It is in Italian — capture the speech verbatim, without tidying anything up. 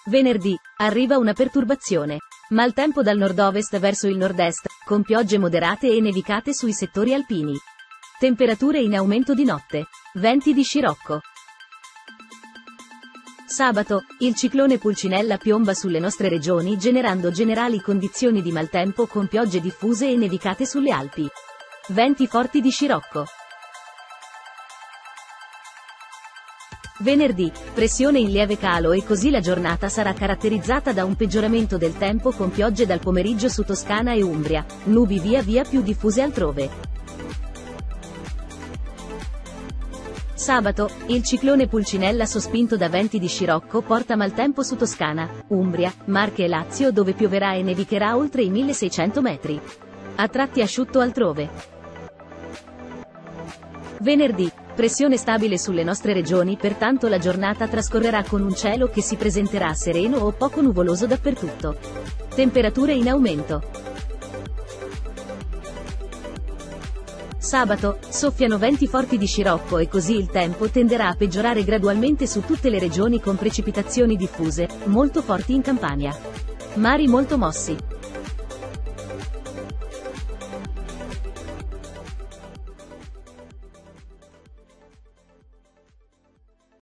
Venerdì, arriva una perturbazione. Maltempo dal nord-ovest verso il nord-est, con piogge moderate e nevicate sui settori alpini. Temperature in aumento di notte. Venti di scirocco. Sabato, il ciclone Pulcinella piomba sulle nostre regioni generando generali condizioni di maltempo con piogge diffuse e nevicate sulle Alpi. Venti forti di scirocco. Venerdì, pressione in lieve calo e così la giornata sarà caratterizzata da un peggioramento del tempo con piogge dal pomeriggio su Toscana e Umbria, nubi via via più diffuse altrove. Sabato, il ciclone Pulcinella sospinto da venti di scirocco porta maltempo su Toscana, Umbria, Marche e Lazio dove pioverà e nevicherà oltre i milleseicento metri. A tratti asciutto altrove. Venerdì, pressione stabile sulle nostre regioni, pertanto la giornata trascorrerà con un cielo che si presenterà sereno o poco nuvoloso dappertutto. Temperature in aumento. Sabato, soffiano venti forti di scirocco e così il tempo tenderà a peggiorare gradualmente su tutte le regioni con precipitazioni diffuse, molto forti in Campania. Mari molto mossi.